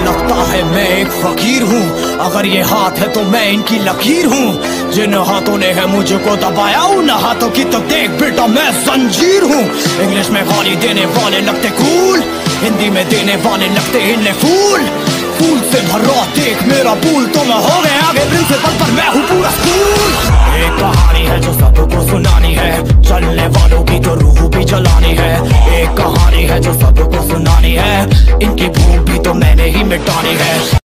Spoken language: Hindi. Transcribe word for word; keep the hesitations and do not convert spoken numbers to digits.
लगता है मैं एक फकीर हूँ, अगर ये हाथ है तो मैं इनकी लकीर हूँ। जिन हाथों ने है मुझको दबाया उन हाथों की तो देख बेटा मैं जंजीर हूँ। इंग्लिश में गाली देने वाले लगते कूल, हिंदी में देने वाले लगते इन्हें फूल। फूल से भरा देख मेरा पूल, तो मैं हो गया आगे प्रिंसिपल पर मैं हूँ पूरा स्कूल। एक कहानी है जो सबको सुनानी है, चलने वालों की तो रूह भी जलानी है। एक कहानी है जो सबको सुनानी है, इनकी भूख भी तो मैंने ही मिटानी है।